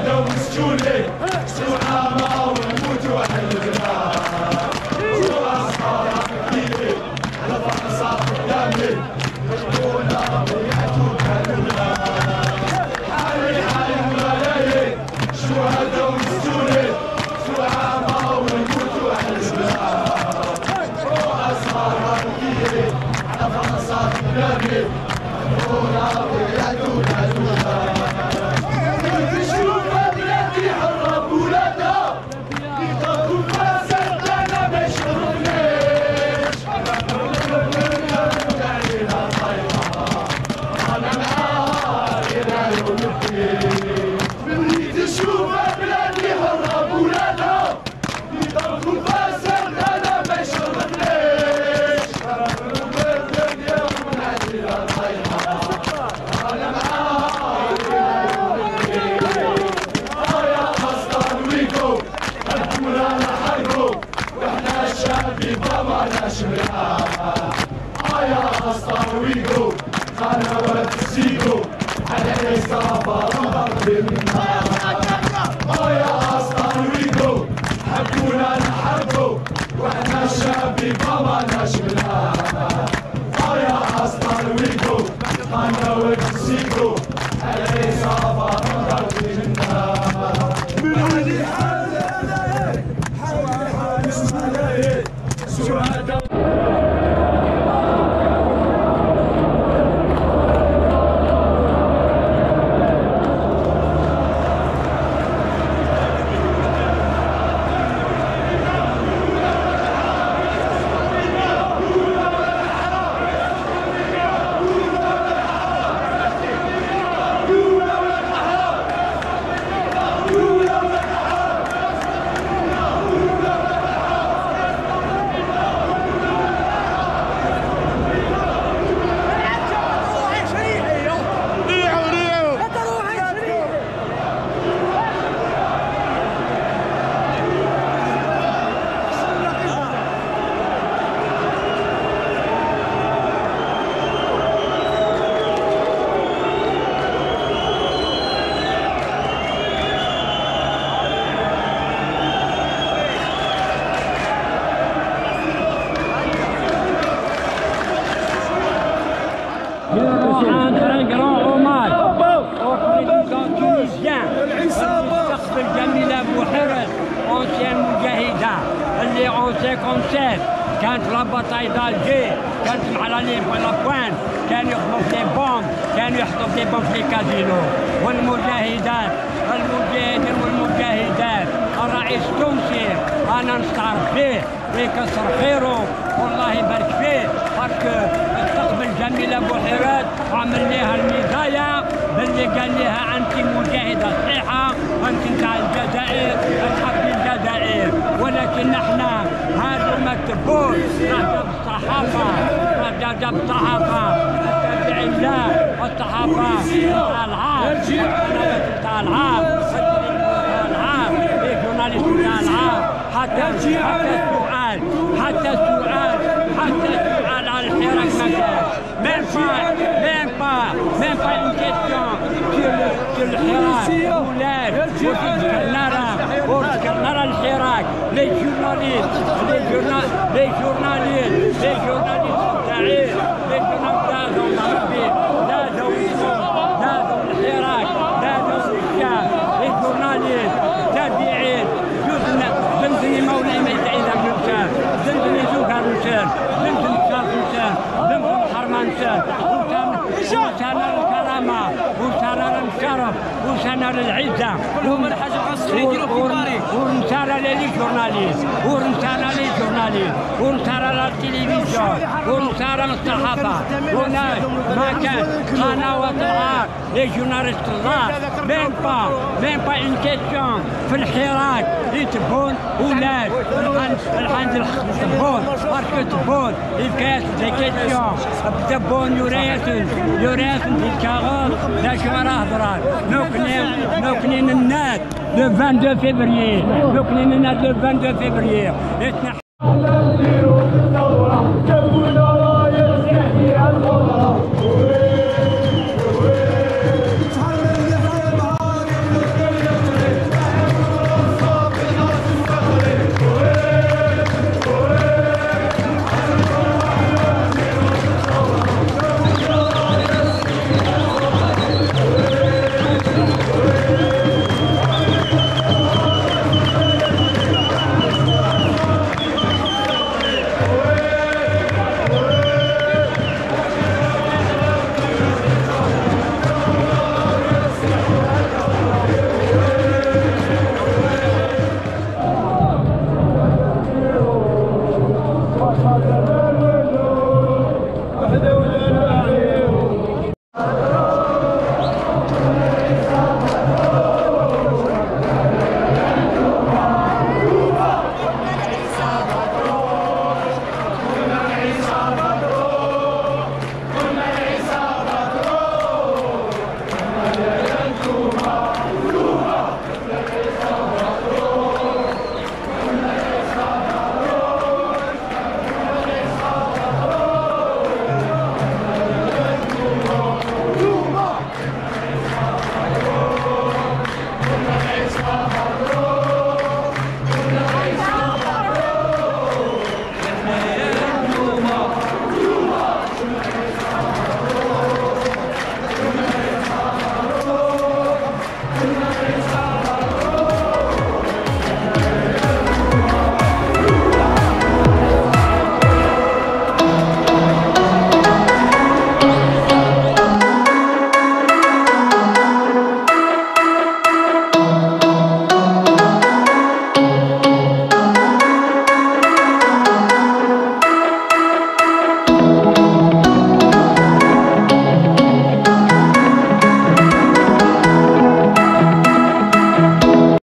شهداء ومسجونين سونا ما ونموتوا على البلاد وأصحاب كبيرين على فرنسا قدامي يخطونا ويعتوا كالبلاد حالي حالي الملايين شهداء ومسجونين سونا ما ونموتوا على البلاد وأصحاب كبيرين على فرنسا قدامي يخطونا ويعتوا كالبلاد يا أسطاويكو أنا وتسيكو على إصابة ضرب النار يا أسطاويكو حبونا نحبو وإحنا الشعبي بابا نشملها يا أسطاويكو أنا وتسيكو على إصابة ضرب النار من شهداء اللي en 57 كانت لا باتاي دالجي كانت مع لا بوان كانوا يخدموا في لي بومب كانوا يحطوا في لي بومب في لي كازينو والمجاهدات المجاهدين والمجاهدات الرئيس التونسي انا نستعرف فيه ويكسر خيره والله يبارك فيه باسكو استقبل جميله بوحيرات وعمل ليها الميزايا باللي قال لها انت مجاهده صحيحه انت نتاع الجزائر تحبي الجزائر ولكن احنا هذا ما تبوش راه الصحافه راه جاب الصحافه تابع الله الصحافه تاع العاب تاع العاب لي جورناليست تاع العاب حتى السؤال على الحراك ما كانش même pas une question sur الحراك ولاد وذكرنا الحراك لي جورناليست تاعي لي زادوا الحراك زادوا الشعب لي جورناليست تابعين زندني مولاي ما يتعيد الرجال زندني زوج الرجال زندني شاف الرجال زندني حرمان شاف وسنة الكرامة وسنة الشرف وسنة العزة هما الحاجة خاص يديروا كباري ورسالة لي جورناليست ورسالة للتلفزيون ورسالة للصحافة هناك ما كان قنوات العار لي جورناليست الغار ميم با اون كيسيون في الحراك يتبون ولاد الحين تبون باسكو تبون الكاس دي كيسيون تبون يوريسن في الكاغوط داك راه هضرات نوكنين الناس لو 22 فبراير